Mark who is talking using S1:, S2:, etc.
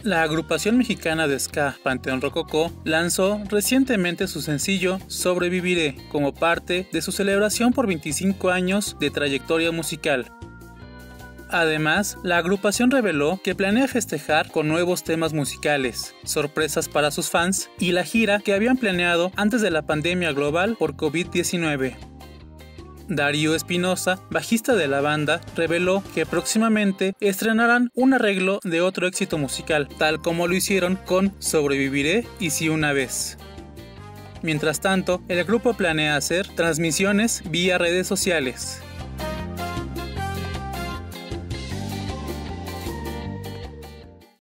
S1: La agrupación mexicana de ska Panteón Rococó lanzó recientemente su sencillo Sobreviviré como parte de su celebración por 25 años de trayectoria musical. Además, la agrupación reveló que planea festejar con nuevos temas musicales, sorpresas para sus fans y la gira que habían planeado antes de la pandemia global por COVID-19. Darío Espinosa, bajista de la banda, reveló que próximamente estrenarán un arreglo de otro éxito musical, tal como lo hicieron con Sobreviviré y Si una vez. Mientras tanto, el grupo planea hacer transmisiones vía redes sociales.